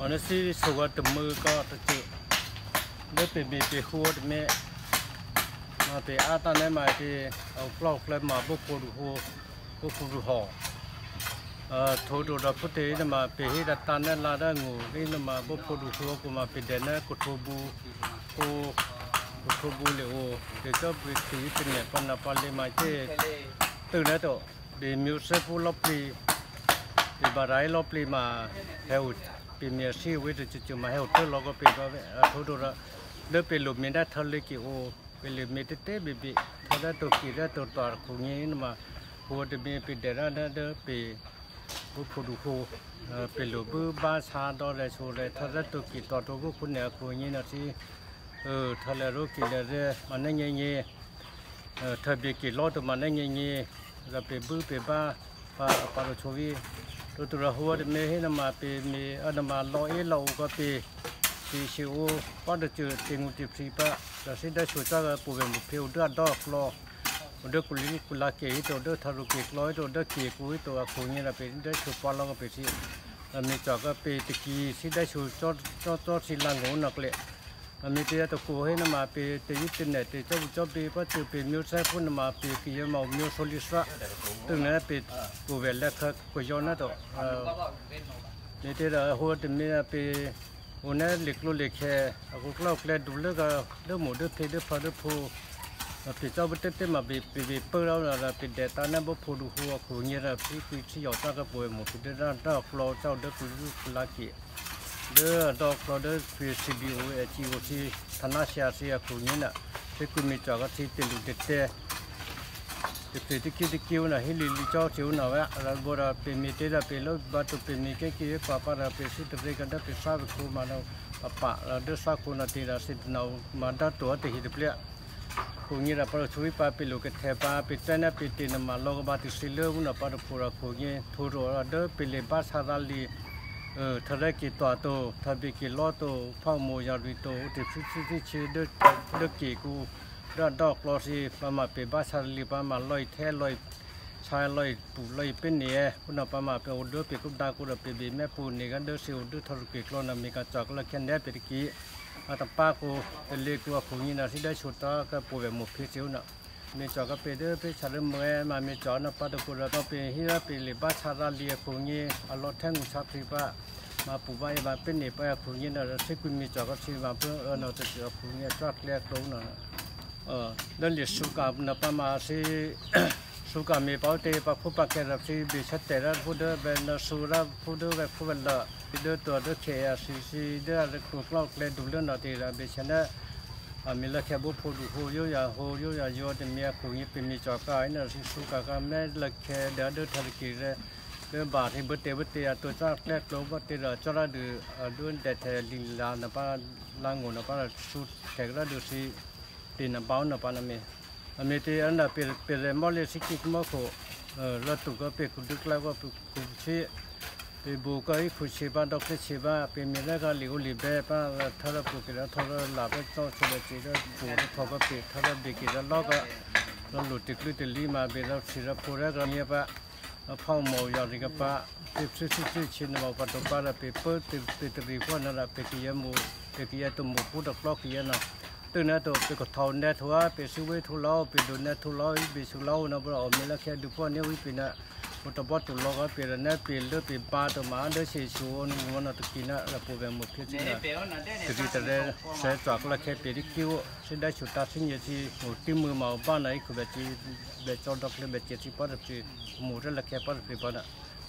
อันนั้นสิสวัสดิ์มือก็จะเจอเดี๋ยวไปหัวแม่มาไปอาตาเนี่ยมาที่เอาปลอกเลยมาบุกปูดูหัวบุกปูดูห่อทุดูเราพุทธิเนี่ยมาไปให้ดัตตาเนี่ยลาได้งูนี่เนี่ยมาบุกปูดูหัวกูมาไปเดินเนี่ยกุทูบูเลยโอ้เดี๋ยวจะไปตีเป็นเนี่ยปนปนเลยมาเจตื่นแล้วตัวเดี๋ยวมิวสิกลบลีเดี๋ยวบารายลบลีมาเฮลเป็นเมียชีวิตจะมาเฮลเตอร์เราก็เป็นว่าทุดูเราเดี๋ยวไปหลุดมีได้ทะเลกี่โอไปหลุดมีเต้บีทะเลตัวกี่ได้ตัวต่อคุงี้นี่มาหัวเดี๋ยวมีไปเดินได้เดี๋ยวไปบุพดูหัวไปหลุดบ้าชาดอเลยโชว์เลยทะเลตัวกี่ต่อตัวพวกคุณเนี่ยคุงี้นะที่ทะเลรู้กี่เลยมันนั่งเงี้ยทะเลกี่ล้อตัวมันนั่งเงี้ยเราไปไปบ้าปาโรชวีตัวเราหัวเดี๋ยวมีให้นำมาไปมีนำมาล้อเราก็ไปชิวป้าเดือดเติงอุติปรีปะเราสิ่งได้ช่วยจากปูเป็นบุพเพอุดรดอกล้อเดือดกุลาเกยตัวเดือดทารุเกยล้อยตัวเดือดเกยกุยตัวคุยเนี่ยเราเป็นได้ช่วยป้าเราก็ไปที่มีจากก็ไปตะกี้สิ่งได้ช่วยจอดสิ่งลังหัวนักเละมีที่ตัวกูให้นำมาไปที่ยึดติดเนี่ยที่เจ้าไปป้าจะเป็นมิวส์พุ่นนำมาไปกี่ยามมิวส์โซลิสระตึงนั้นไปปูเป็นเล็กกุยย้อนนั่นตัวมีที่เราหัวที่มีไปวันนี้เล็กลูกเล็กแค่กูกล้าเล่นดูเรื่องก็เรื่องหมูเรื่องเพลเรื่องฟ้าเรื่องผู้ปีเจ้าบุตรเต็มมาปีเปิดแล้วเราปีเด็ดตอนนั้นบุผู้ดูหัวผู้เงี้ยเราปีที่หยอดจ้าก็ป่วยหมดปีเดือนดอกเราเจ้าเด็กกุลาเกะเดือดอกเราเด็กปีซีบีโอจีโอซีธนาเซียเซียผู้เงี้ยน่ะที่คุณมีจากก็ที่ติลุเด็ดที่คิวน่ะให้ลิลิเจ้าเชียวน่ะว่าเราบัวเราเป็นมีเตะเราเป็นแล้วบัดตัวเป็นมีแค่กี่ป้าเราเป็นสิทธิ์เรียกันได้เป็นทราบคู่มาเราป้าเราได้ทราบคู่นาทีเราสิทธิ์เรามาได้ตัวที่หิบเลี้ยคู่นี้เราพอช่วยป้าเป็นลูกเทป้าเป็นเจ้าหน้าเป็นตีนมาลงบัดสิเลือกน่ะป้าเราพูดคู่นี้ทั่วเราเด้อเป็นเลบ้าชาดาลีทะเลกี่ตัวโตทะเลกี่ล้อโตพ่อมูยาดุโตที่ชื่อเด้อกี่กูด้านดอกลอสีประมาเป็นบ้าชาลีประมาลอยแท้ลอยชายลอยปูลอยเป็นเนี่ยคุณเอาประมาเป็นอุดรเป็นกุดากุดเป็นบีแม่ปูนี่กันเดือดสิอุดรทะลุกี่กลอนมีการจักรและแค่นี้เป็นกี่อาตป้ากูเป็นเล็กกว่าผู้นี้นะที่ได้ชุดต่อก็ปูแบบหมกพิจิวน่ะมีจักรเป็นเดือดเป็นชาลเมื่อมามีจอนะป้าตะกุดเราเป็นฮิราเป็นเลยบ้าชาลาลีผู้นี้อารมณ์แท่งชาพริบ้ามาปูใบมาเป็นเนี่ยไปผู้นี้นะที่คุณมีจักรที่มาเพื่อเราจะเจอผู้นี้จักรแรกตรงนั้นนั่นเรียกสุกานับมาสิสุกามีเป้าเตะปักผู้ปักแกรับสิบิชัดแต่ละผู้เดินเป็นสุราผู้เดินแบบผู้เป็นละเดินตัวเดินเขียสิเดินเรื่องกล้าเล่นดูเรื่องนาทีละบิชันน่ะมีละแค่บุผู้ดูผู้ยุ่ยาโยจะมีผู้นี้เป็นมีจักรไอ้น่ะสิสุกาก็ไม่ละแค่เดินทะเลกีเลยเดินบาดให้บุตรตัวจักรแรกลงบุตรจะระดูดูเด็ดลิลานับลางงูนับสุดแขกระดูสิตีนบ้านนับนั่นมีที่อันนั้นเป็นเรื่องมอลล์สิกิกมอโคแล้วตัวก็เป็นคุณดึกแล้วก็เป็นคุณชีเป็นบุกไอ้คุณชีบ้านดอกชีบ้าเป็นมีแล้วก็หลิวหลิบแบบว่าถ้าเราปลูกแล้วถ้าเราหลับแล้วต้องช่วยจีก็ปลูกเขาก็เป็นถ้าเราเด็กแล้วเราก็เราหลุดติดลุยติดลีมาเป็นเราชีเราปลูกแล้วก็เนี่ยปะพ่อหมอยาดีกับปะติดซื้อชิ้นมาปัตตปะเราเป็นเปิดติดรีพวกนั่นแหละเป็นกี่ยมูเป็นกี่ยตัวหมูพูดดอกล้อกี่ยน่ะตัวนั้นตัวเป็นกทอนเนทัวเป็นสุวิทุลาเป็นดูเนทุลาเป็นสุลานะบ่เอามีละแค่ดูพวกนี้วิปินะมุตบอตุลาก็เป็นเนเป็นเลือเป็นปลาตัวมาเดือดเสียชวนวันนั้นตะกี้นะเราพูดแบบหมดเพื่อที่นะตะกี้แต่ละใช้จากละแค่เป็นที่คิวสิ่งได้ชุดตัดสิ่งที่หมดที่มือมาบ้านไหนคือแบบที่แบบจอดอกเลยแบบที่ปัดที่หมู่ละแค่ปัดที่ปัดนะ